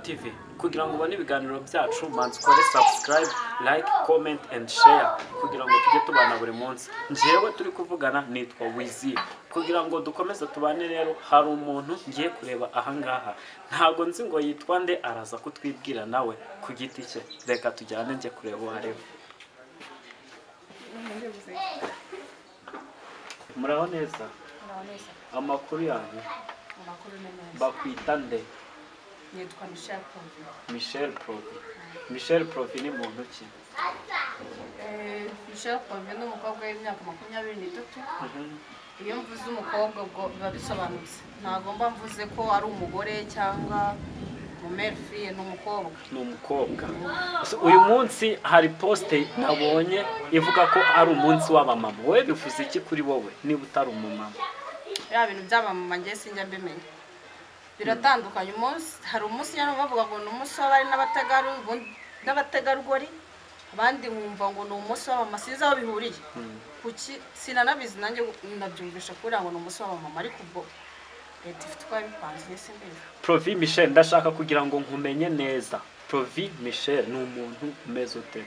TV kugira ngo ubone ibiganiro byacu manzi ukore subscribe, like, comment and share kugira ngo tujye tubana buri munsi. Njyewe turi kuvugana nitwa Wizi. Kugira ngo dukomeze tubane rero hari umuntu ngiye kureba aha ngaha. Ntago nzi ngo yitwa nde, araza kutwibwira nawe ku giti cye. Reka tujyane njye kureba uwo areba. Muraho neza? Amakuru yanyu? Bakwita nde? Nitwa Michelle Profi. Michelle Profi. Michelle Profi ni muntu ki? Michelle Profi ni umukobwa w'imyaka 23. Iyo mvuze umukobwa ubwo biba bisobanutse. Ntago mba mvuze ko ari umugore cyangwa umumerfi, ni umukobwa. Ni umukobwa. Uyu munsi hari poste nabonye ivuga ko ari umunsi w'abamama. Wowe bivuze iki kuri wowe niba utari umumama? Ya bintu by'abamama ngiye sinjya mbimenya. Biratandukanye. Umunsi hari umunsi nyine bavuga ngo ni umunsi w'abari n'abategarugori, abandi nkumva ngo ni umunsi w'abamama. Sinzi aho bihuriye. Kuki sinanabizi nanjye nabyumvisha kugira ngo ni umunsi w'abamama, ariko ubwo leta ifite uko yabipanze simbizi. Profi Michelle, ndashaka kugira ngo nkumenye neza. Profi Michelle ni umuntu umeze ute?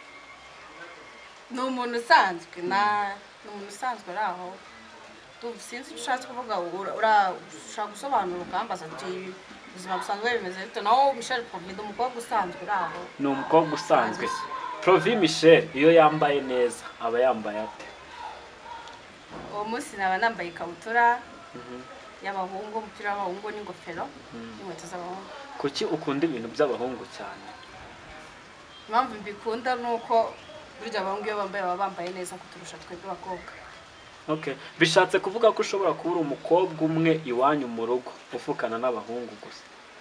Ni umuntu usanzwe, ni umuntu usanzwe araho. Sinzi icyo ushatse kuvuga, urashaka gusobanura ukambaza ati ubuzima busanzwe bimeze bite. Naho Michelle Profi ni umukobwa usanzwe uraho. Ni umukobwa usanzwe. Profi Michelle iyo yambaye neza aba yambaye ate? Uwo munsi naba nambaye ikabutura y'abahungu, umupira w'abahungu n'ingofero n'inkweto z'abahungu. Kuki ukunda ibintu by'abahungu cyane? Impamvu mbikunda nuko burya abahungu iyo bambaye baba bambaye neza kuturusha twebwe abakobwa. Okay, bishatse kuvuga ko ushobora kubura umukobwa umwe iwanyu mu rugo ufukana n'abahungu gusa?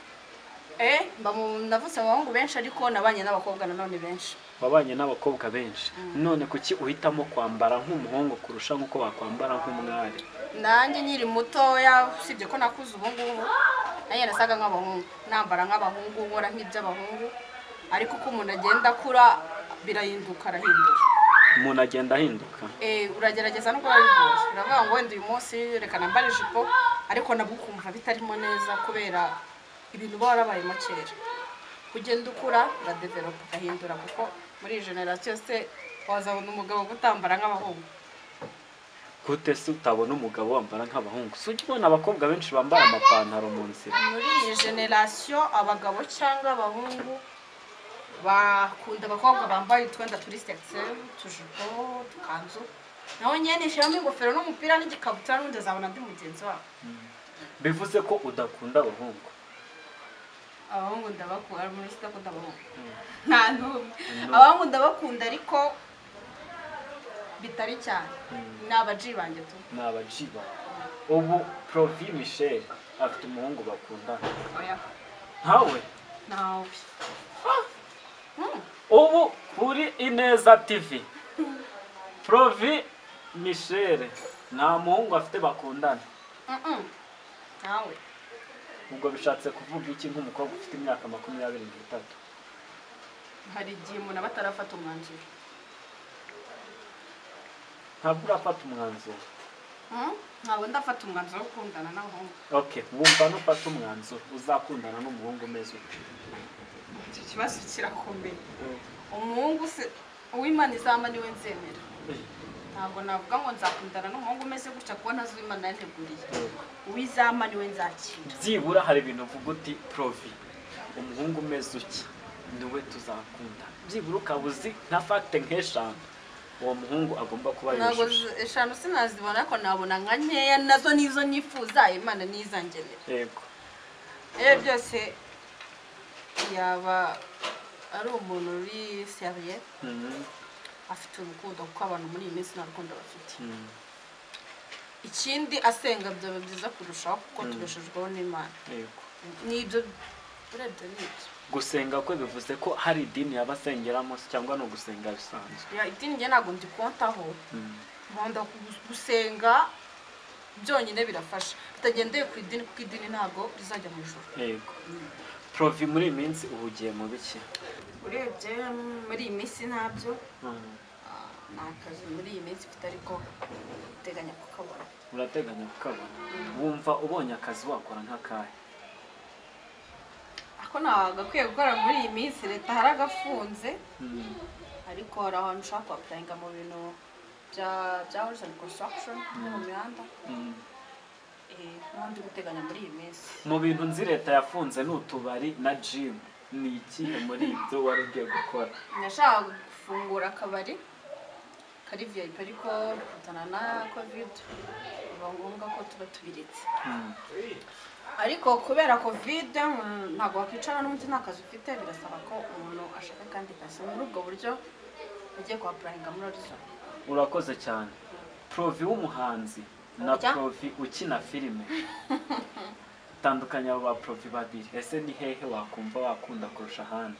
Navutse abahungu benshi ariko nabanye n'abakobwa nanone benshi. Wabanye n'abakobwa benshi. None kuki uhitamo kwambara nk'umuhungu kurusha nkuko wakwambara nk'umwari? Nanjye nyiri mutoya usibye ko nakuze ubu ngubu, nanjye nasaga nk'abahungu, nambara nk'abahungu, nkora nk'iby'abahungu, ariko uko umuntu agenda akura birahinduka, arahindura. Umuntu agenda ahinduka? Uragerageza no kuba bigoye. Uravuga ngo wenda uyu munsi reka nambare ijipo, ariko nabwo ukumva bitarimo neza kubera ibintu barabayemo kera. Kugenda ukura uradevelopa ugahindura, kuko muri generation se wazabona umugabo gutambara nk'abahungu. Gute se utabona umugabo wambara nk'abahungu? Sujya ubona abakobwa benshi bambara amapantaro mu nzira. Muri iyi generation abagabo cyangwa abahungu bakunda abakobwa bambaye utwenda turi sexy, tujipo, tukanzu. Naho nyene shiramo ingofero n'umupira n'igikabutura n'undi azabona ndi mugenzi wabo. Bivuze ko udakunda abahungu? Abahungu ndabakunda, muri sita abahungu. Nta n'umwe. Abahungu ndabakunda ariko bitari cyane. N'abaji banjye tu. N'abaji ba. Ubu Profi Michelle afite umuhungu bakundana? Oya. Ntawe? Nawe. Ubu kuri Ineza TV Profi Michelle nta muhungu afite bakundana? Nawe. Ubwo bishatse kuvuga iki nk'umukobwa ufite imyaka 23? Hari igihe umuntu aba atarafata umwanzuro. Ntabwo urafata umwanzuro? Ntabwo ndafata umwanzuro wo gukundana n'abahungu. Okay, wumva nufata umwanzuro uzakundana n'umuhungu umeze ute? Iki kibazo kirakomeye. Umuhungu se uw'Imana izama niwe nzemera. Ntabwo navuga ngo nzakundana n'umuhungu umeze gutya kuko ntazi Imana yanteguriye. Uw'izama niwe nzakira. Byibura hari ibintu uvuga uti Profi umuhungu umeze uki niwe tuzakunda. Byibura ukabuzi nka fact nk'eshanu uwo muhungu agomba kuba yishushe. Ntabwo eshanu sinazibona ko nabona nka nkeya, nazo nizo nifuza Imana nizangenera. Yego. Byose yaba ari umuntu uri serieux, afite urukundo kuko abantu muri iyi minsi nta rukundo bafite. Ikindi asenga byaba byiza kurushaho kuko tubeshejweho n'Imana. Yego. Nibyo urebye nibyo. Gusenga ko bivuze ko hari idini yabasengeramo cyangwa no gusenga bisanzwe? Ya idini nge ntabwo ndikontaho. Nkunda gusenga byonyine birafasha. Bitagendeye ku idini kuko idini ntabwo rizajya mu ijuru. Yego. Profi muri iyi minsi ubugiye mu biki? Urebye muri iyi minsi ntabyo. Nakazi muri iyi minsi mfite ariko uteganya kukabona. Urateganya kukabona? Wumva ubonye akazi wakora nk'akahe? ko nagakwiye gukora muri iyi minsi leta haragafunze ariko hari ahantu ushaka kuapurayinga mu bintu bya horizon construction no mu mihanda n'ubundi guteganya muri iyi minsi. Mu bintu nzi leta yafunze ni utubari na gym, ni ikihe muri ibyo wari ugiye gukora? Nashaka gufungura akabari kari VIP ariko kutana na covid biba ngombwa ko tuba tubiretse. Ariko kubera covid ntabwo wakwicara n'umuti nta kazi ufite, birasaba ko umuntu ashaka kandi kazi. Muri ubwo buryo ugiye kuapurayinga muri horizon. Urakoze cyane. Provi w'umuhanzi na Provi ukina filime, tandukanya abo ba Provi babiri. Ese ni hehe wakumva wakunda kurusha ahandi?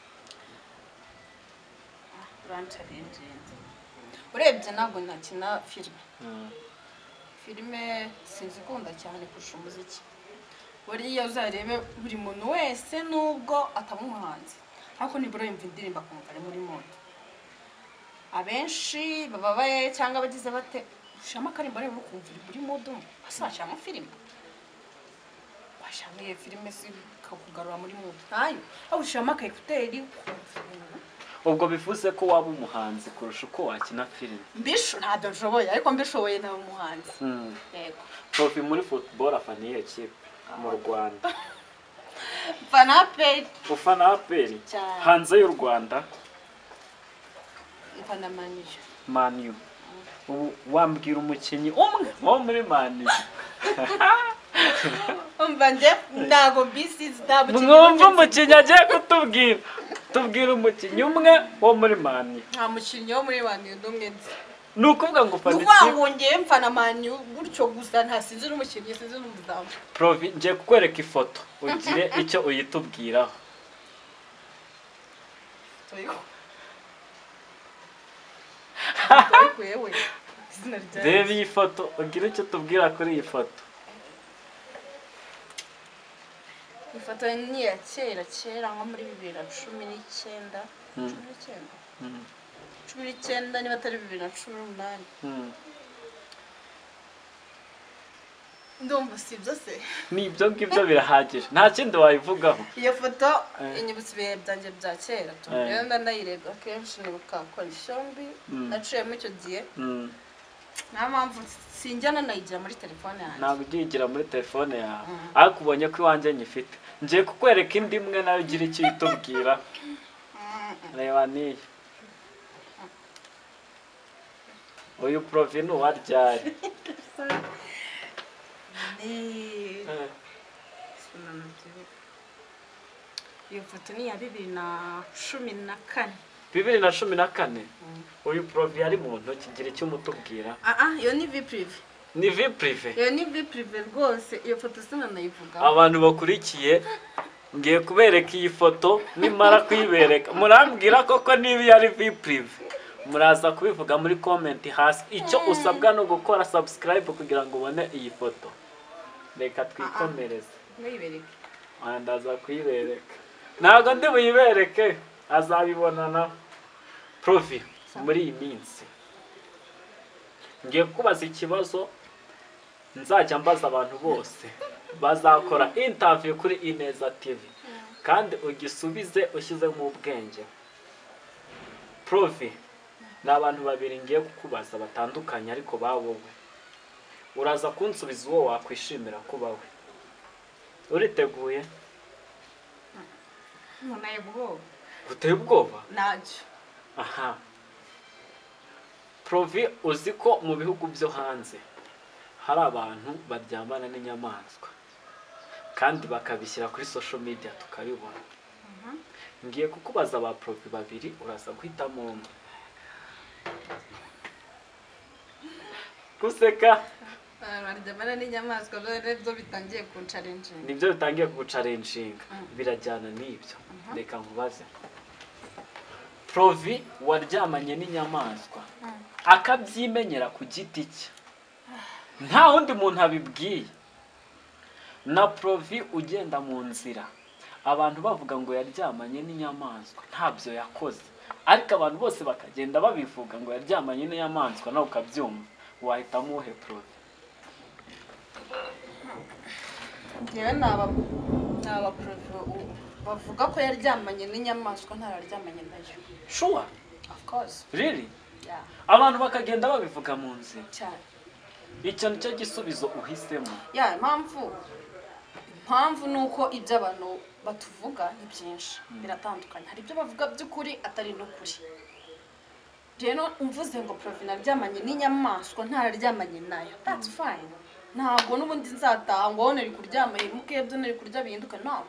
Urebye ntabwo nakina filime. Filime sinzikunda cyane kurusha umuziki. Buriya uzarebe buri muntu wese nubwo ataba umuhanzi, ariko nibura yumva indirimbo akumva ari muri moto. Abenshi bababaye cyangwa bagize bate ushama karimbo rero ukumva uri muri modo asashama filime. Washamiye filime si kakugarura muri modo ntayo, aho ushama ka ekuteri. Ubwo bivuze ko waba umuhanzi kurusha uko wakina filime? Mbisho ntabwo nshoboye, ariko mbishoboye na umuhanzi. Yego. Provi muri football afaniye ekipe mu Rwanda? Fanaperi. Ufana aperi? Hanze y'u Rwanda? Ufana Manu. Manu. Wambwira umukinnyi umwe wo muri Manu? Umva nje ndago bisi zitabukinnyi. Mwumva umukinnyi agiye kutubwira. Tubwira umukinnyi umwe wo muri Manu. Nta mukinnyi wo muri Manu ndumwe nzi. Nukuvuga ngo ufana iki? Nukuvuga ngiye mfana Manu gutyo gusa nta sinzi n'umukinnyi sinzi n'umuzamu. Provi ngiye kukwereka ifoto ugire icyo uyitubwiraho. Reba iyi foto ugire icyo tubwira kuri iyi foto. Ifoto ni ya kera nko muri 2019. 19 niba atari 2018. Ndumva sibyo se. Ni ibyo ngibyo birahagije, nta kindi wayivugaho. Iyo foto inyibutse ibihe byanjye bya kera tu. Rero ndayireba kenshi nibuka konshombi naciyemo icyo gihe. Nta mpamvu sinjyana nayigira muri telefone yanjye. Ntabwo ugiyigira muri telefone yawe, ariko ubonye ko iwanjye nyifite. Ngiye kukwereka indi imwe nawe ugira icyo uyitubwira. Reba niyi. Uyu Provi ni uwaryari? Iyo foto ni ya 2014. 2014? Uyu Provi yari mu ntoki, gira icyo umutubwira. Iyo ni vie prive. Ni vie prive? Iyo ni vie prive rwose, iyo foto sinanayivuga. Abantu bakurikiye ngiye kubereka iyi foto, nimara kuyibereka murambwira koko niba yari vie prive. Muraza kubivuga muri comment hasi. Icyo usabwa no gukora subscribe kugira ngo ubone iyi foto. Reka twikomereze. Muyibereke. Ndaza kuyibereka. Ntabwo ndi buyibereke, azabibonana. Provi muri iyi minsi ngiye kubaza ikibazo nzajya mbaza abantu bose bazakora interview kuri Ineza TV, kandi ugisubize ushyize mu ubwenge. Provi ni abantu babiri ngiye kukubaza batandukanye ariko bawowe. Uraza kunsubiza uwo wakwishimira kuba we. Uriteguye? Munaye bwo. Uteye ubwoba? Najyo. Aha. Provi uzi ko mu bihugu byo hanze hari abantu baryamana n'inyamaswa kandi bakabishyira kuri social media tukabibona. Ngiye kukubaza ba Provi babiri, uraza guhitamo umwe. Kuseka? Baryamana n'inyamaswa byo bitangiye ku challenge. Nibyo bitangiye ku challenge. Birajyana n'ibyo. Reka nkubaze. Provi waryamanye n'inyamaswa akabyimenyera ku giti cye, nta wundi muntu abibwiye, na Provi ugenda mu nzira abantu bavuga ngo yaryamanye n'inyamaswa ntabyo yakoze, ariko abantu bose bakagenda babivuga ngo yaryamanye n'inyamaswa nawe ukabyumva, wahitamo uhe Provi? Ngewe naba Provi bavuga ko yaryamanye n'inyamaswa ntararyamanye nayo. Sure? Of course. Really? Yeah. Abantu bakagenda babivuga mu nzira. Cyane. Icyo nicyo gisubizo uhisemo. Yeah, impamvu nuko ibyo abantu batuvuga ni byinshi biratandukanye. Hari ibyo bavuga by'ukuri atari n'ukuri. Rero umvuze ngo Profi naryamanye n'inyamaswa ntararyamanye nayo. That's fine. Ntabwo n'ubundi nzataha ngo nari kuryama mukebyo nari kurya bihinduka not.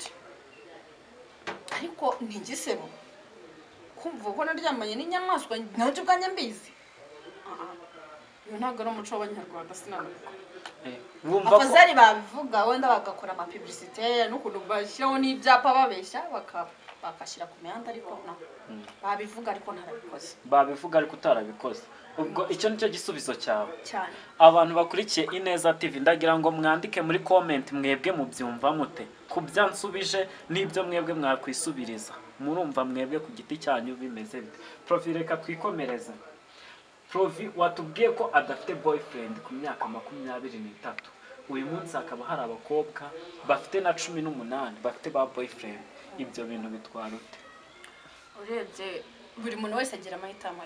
Ariko ni igisebo. Kumva ko naryamanye n'inyamaswa ntabyo bwanye mbizi. Yo ntabwo ari umuco w'Abanyarwanda sinanuka. Wumva ko Abazari babivuga wenda bagakora ama publicité n'ukuntu bashyiraho n'ibyapa babeshya bakashyira ku mihanda ariko no. Babivuga ariko ntarabikoze. Babivuga ariko utarabikoze. Ubwo icyo nicyo gisubizo cyawe. Cyane. Abantu bakurikiye Ineza TV ndagira ngo mwandike muri comment mwebwe mubyumva mute kubyansubije n'ibyo mwebwe mwakwisubiriza. Murumva mwebwe ku giti cyanyu bimeze bite. Profi reka twikomereze. Profi watubwiye ko adafite boyfriend ku myaka 23. Uyu munsi akaba hari abakobwa bafite na 18 bafite ba boyfriend. Ibyo bintu bitwara ute? Urebye buri muntu wese agira amahitamo ye.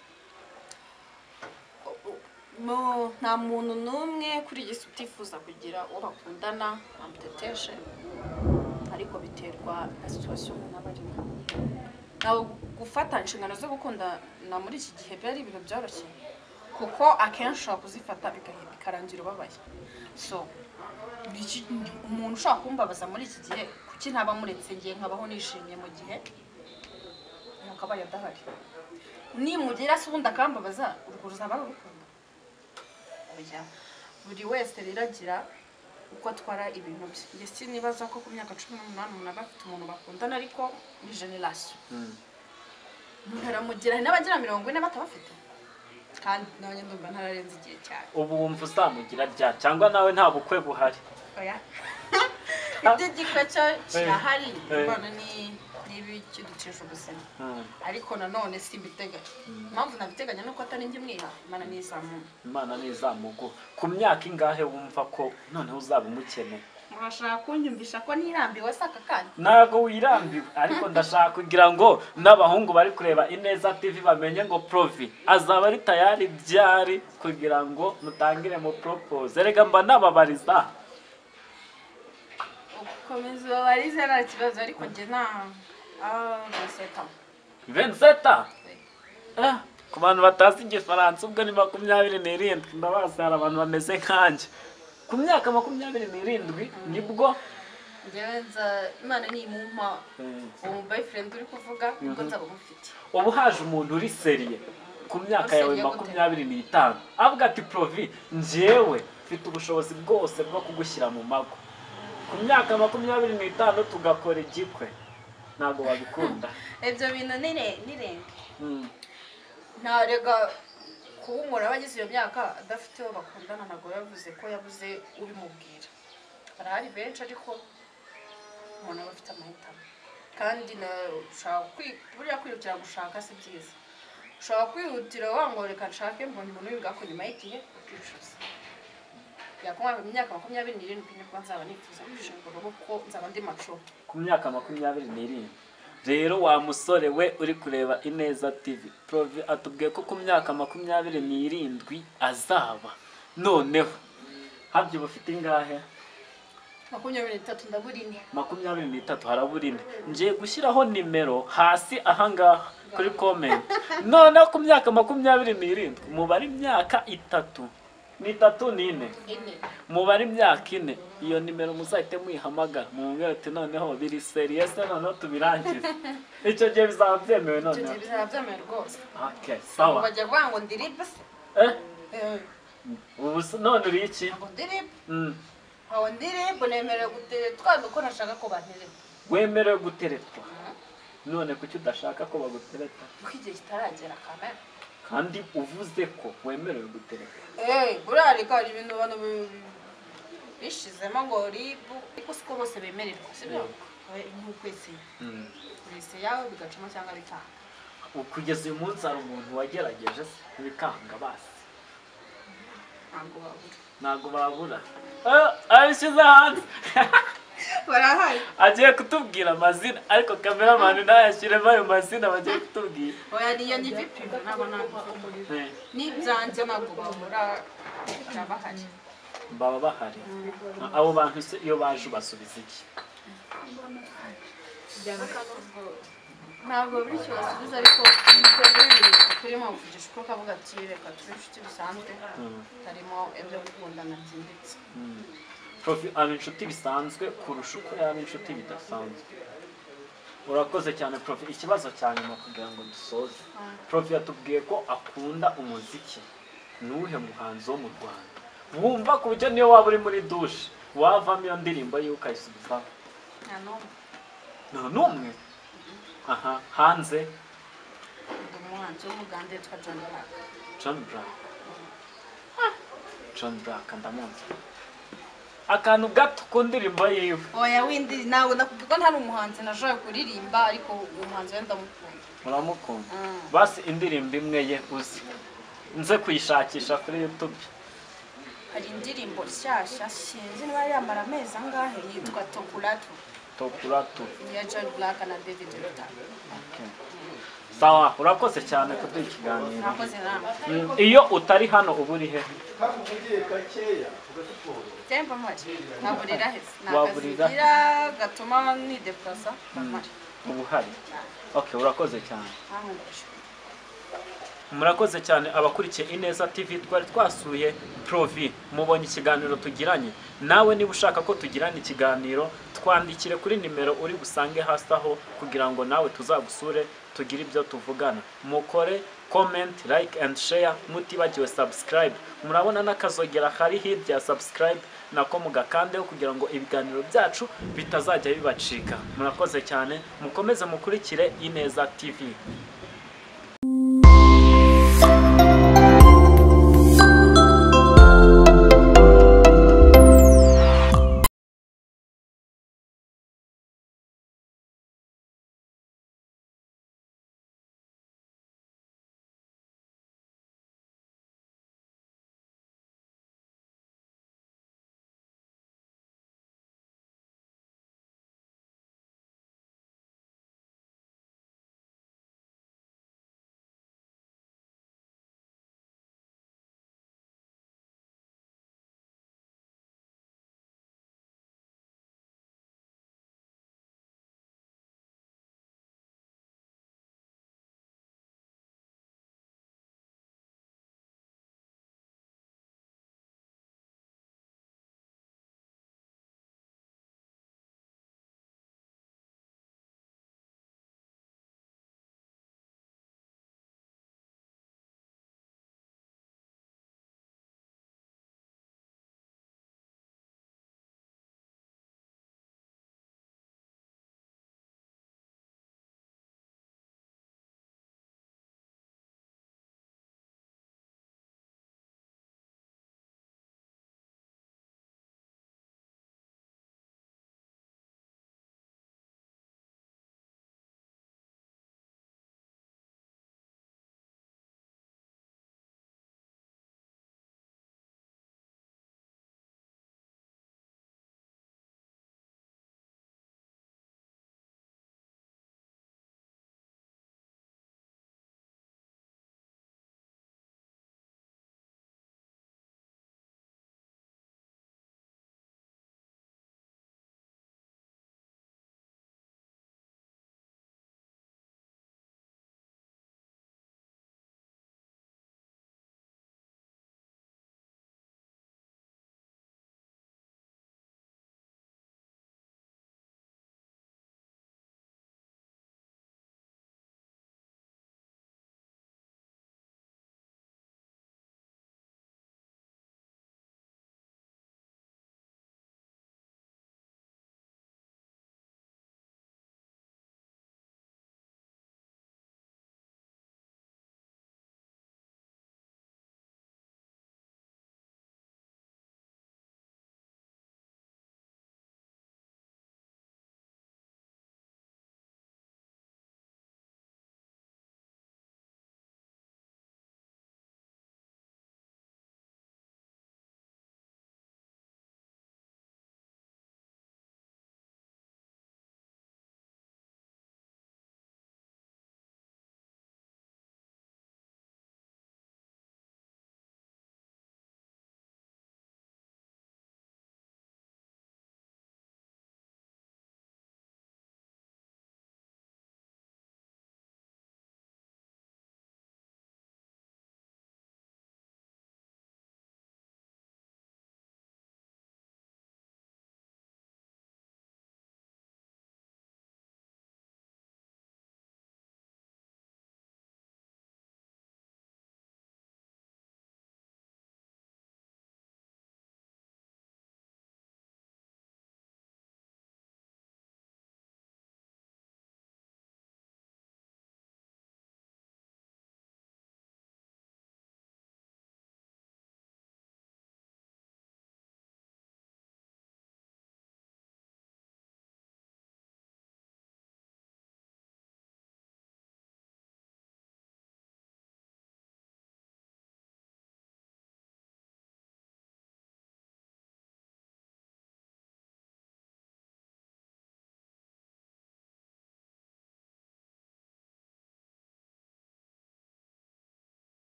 Nta muntu n'umwe kuri iyi si utifuza kugira uwo bakundana amuteteshe, ariko biterwa na situation umuntu aba arimo. Nawe gufata inshingano zo gukunda na muri iki gihe byari ibintu byoroshye kuko akenshi ushobora kuzifata bikarangira ubabaye. So umuntu ushaka kumbabaza muri iki gihe kuki ntaba muretse ngiye nkabaho nishimye mu gihe mukabaye adahari. Nimugira se ubundi akambabaza urwo ruzaba rukunda. Buri wese rero agira uko atwara ibintu bye. Njye sinibaza ko ku myaka 18 umuntu aba afite umuntu bakundana ariko ni generation. Ntaramugira n'abagira 40 batabafite. Kandi nawe ndumva ntararenze igihe cyane. Ubu wumva uzamugira rya cyangwa nawe nta bukwe buhari? Oya. Itegeko cyo kirahari. Mbona ni ibikidukisha ubuzima. Ariko nanone simbiteganya. Impamvu nabiteganya nuko atari njye mwiha Imana nizamu. Imana nizamugo. Ku myaka ingahe wumva ko noneho uzaba umukene? Murashaka kunyumvisha ko nirambiwe saka kandi? Nago wirambiwe ariko ndashaka kugira ngo n'abahungu bari kureba Ineza TV bamenye ngo Profi azaba ari tayari byari kugira ngo mutangire mu propose. Erega mba nababariza. Ukomeza babarize nta kibazo ariko njye nta 27. Ku bantu batazi igifaransa ubwo ni 27. Ndabaza hari abantu bameze nkanje. Ku myaka 27 nibwo ngenza Imana ni mumpa uwo boyfriend uri kuvuga ubwo nzaba mufite. Ubu haje umuntu uri seriye ku myaka yawe 25 avuga ati Profi njyewe mfite ubushobozi bwose bwo kugushyira mu mago. Ku myaka 25 tugakora igikwe. Nago wabikunda. Ibyo bintu nirenge. Ntarega kuba umuntu abagize iyo myaka adafite uwo bakundana nago yavuze ko yabuze ubimubwira. Barahari benshi ariko umuntu aba afite amahitamo. Kandi buriya kwihutira gushaka si byiza. Ushobora kwihutira wango reka nshake mbonye umuntu w'ingako nyuma y'igihe ukicuza. Yakumva mu myaka 27 nibwo nzaba nifuza gushingura kuko nzaba ndi maco. Ku myaka 27 rero wa musore we uri kureba Ineza TV Profi atubwiye ko ku myaka 27 azaba. Noneho habyo bufite ingahe? 23 ndaburine. 23 haraburine. Ngiye gushyiraho nimero hasi ahangaha kuri comment. None ku myaka 27 mubari imyaka 3. Ni 3 n'ine. Mubari imyaka 4 iyo nimero muzahite muyihamagara mubwira ati noneho biri serious noneho tubirangize. Icyo gihe bizaba byemewe noneho. Icyo gihe bizaba byemewe rwose. Okay, sawa. Bajya kwango ndiribe. Ubu none uri iki? Ndiribe. Aho ndiribe nemerewe guteretwa nuko nashaka ko bantereta. Wemerewe guteretwa. None kuki udashaka ko bagutereta? Kwije kitaragera kamera. Kandi uvuze ko wemerewe gutereta. Burarika ari ibintu abantu bishizemo ngo ribu ariko siko bose bemererwa sibyo? Nk'ukwese. Wese yawe bigacamo cyangwa bikanga. Kugeza uyu munsi hari umuntu wagerageje bikanga basi. Ntabwo babura. Ntabwo babura. Abishyize hanze. barahari agiye kutubwira amazina ariko cameraman ntayashyiremo ayo mazina bagiye kutubwira. oya niyo ni vipi nabo n'ibyanjye ntabwo babura bahari baba bahari. Abo bantu se iyo baje ubasubiza iki? ntabwo buri cyo basubiza ariko turimo kuvugisha uko kavuga ati reka tube inshuti bisanzwe harimo ibyo gukundana byimbitse. Profi aba inshuti bisanzwe kurusha uko yaba inshuti bidasanzwe. Urakoze cyane Profi. Ikibazo cya nyuma kugira ngo dusoze, Profi yatubwiye ko akunda umuziki. Nuhe muhanzi wo mu Rwanda wumva ku buryo niyo waba uri muri dushe wavamo iyo ndirimbo y'uko ayisubizaho? Nta n'umwe. Aha, hanze umuhanzi w'umugande witwa John Black. John Black ndamuzi. Akantu gato ku ndirimbo yiwe. Oya windi nawe nakubwira ko ntari umuhanzi nashaka kuririmba ariko umuhanzi wenda mukunda. Muramukunda? Basi indirimbo imwe ye uzi nze kuyishakisha kuri YouTube. Hari indirimbo nshyashya sinzi niba yamara amezi angahe yitwa Tokuratu ya John Black na David Guetta. Sawa, urakoze cyane kuduha ikiganiro. Nakoze namwe. Iyo utari hano uba uri he? Temba mari naburira hese nakazigira gatuma ni deplasa mari ubu hari. Okay, urakoze cyane. Murakoze cyane abakurikiye Ineza TV. Twari twasuye Profi, mubonye ikiganiro tugiranye. Nawe niba ushaka ko tugirana ikiganiro twandikire kuri nimero uri busange hasi aho kugira ngo nawe tuzagusure tugire ibyo tuvugana. Mukore comment, like and share, mutibagiwe subscribe. Murabona n'akazogera kari hirya subscribe nako mugakandeho kugira ngo ibiganiro byacu bitazajya bibacika. Murakoze cyane, mukomeze mukurikire Ineza TV.